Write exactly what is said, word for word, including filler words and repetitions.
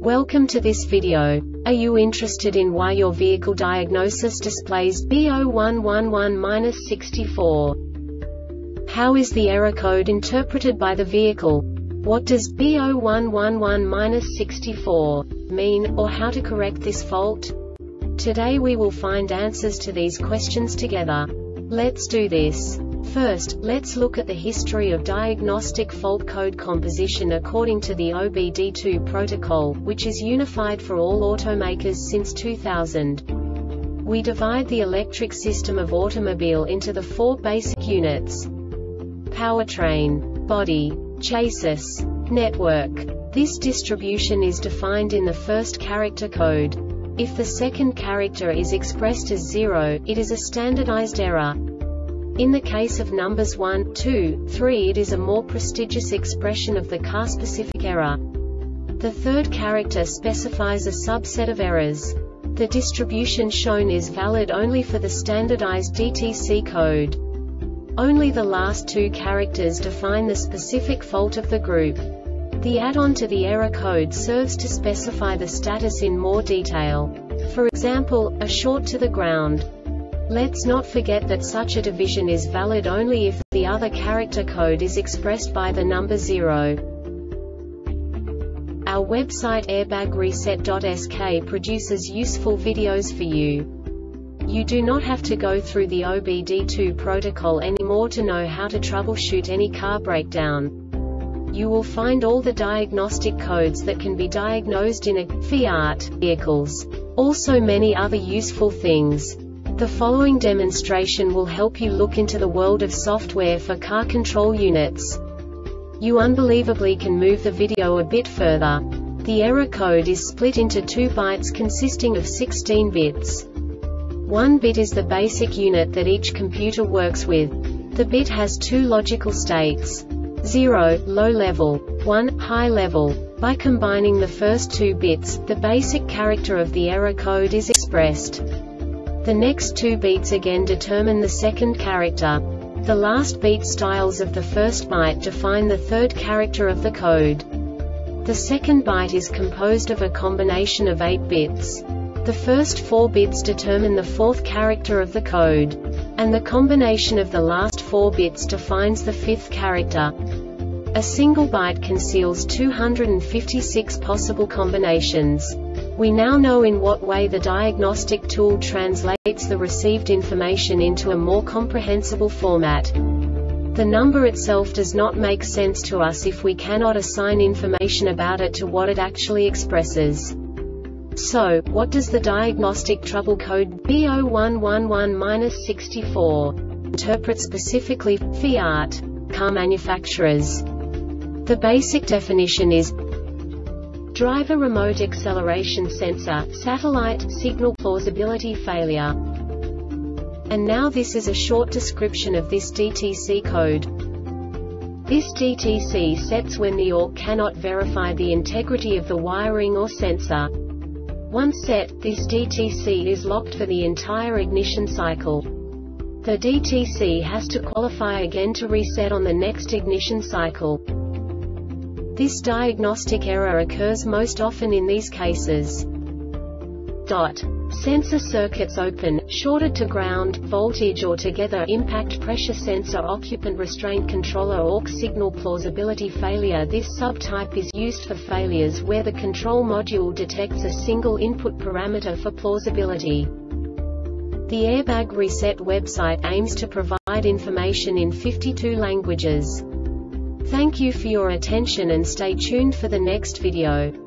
Welcome to this video. Are you interested in why your vehicle diagnosis displays B zero one one one sixty-four? How is the error code interpreted by the vehicle? What does B zero one one one sixty-four mean, or how to correct this fault? Today we will find answers to these questions together. Let's do this. First, let's look at the history of diagnostic fault code composition according to the O B D two protocol, which is unified for all automakers since two thousand. We divide the electric system of automobile into the four basic units: powertrain, body, chassis, network. This distribution is defined in the first character code. If the second character is expressed as zero, it is a standardized error. In the case of numbers one, two, three, it is a more prestigious expression of the car-specific error. The third character specifies a subset of errors. The distribution shown is valid only for the standardized D T C code. Only the last two characters define the specific fault of the group. The add-on to the error code serves to specify the status in more detail. For example, a short to the ground. Let's not forget that such a division is valid only if the other character code is expressed by the number zero. Our website airbag reset dot S K produces useful videos for you. You do not have to go through the O B D two protocol anymore to know how to troubleshoot any car breakdown. You will find all the diagnostic codes that can be diagnosed in a Fiat vehicles. Also many other useful things. The following demonstration will help you look into the world of software for car control units. You unbelievably can move the video a bit further. The error code is split into two bytes consisting of sixteen bits. One bit is the basic unit that each computer works with. The bit has two logical states: zero, low level, one, high level. By combining the first two bits, the basic character of the error code is expressed. The next two beats again determine the second character. The last beat styles of the first byte define the third character of the code. The second byte is composed of a combination of eight bits. The first four bits determine the fourth character of the code. And the combination of the last four bits defines the fifth character. A single byte conceals two hundred fifty-six possible combinations. We now know in what way the diagnostic tool translates the received information into a more comprehensible format. The number itself does not make sense to us if we cannot assign information about it to what it actually expresses. So, what does the diagnostic trouble code B zero one one one sixty-four interpret specifically for Fiat car manufacturers? The basic definition is driver remote acceleration sensor, satellite, signal plausibility failure. And now this is a short description of this D T C code. This D T C sets when the O R cannot verify the integrity of the wiring or sensor. Once set, this D T C is locked for the entire ignition cycle. The D T C has to qualify again to reset on the next ignition cycle. This diagnostic error occurs most often in these cases. Dot. Sensor circuits open, shorted to ground, voltage or together, impact pressure sensor, occupant restraint controller, O R signal plausibility failure. This subtype is used for failures where the control module detects a single input parameter for plausibility. The Airbag Reset website aims to provide information in fifty-two languages. Thank you for your attention and stay tuned for the next video.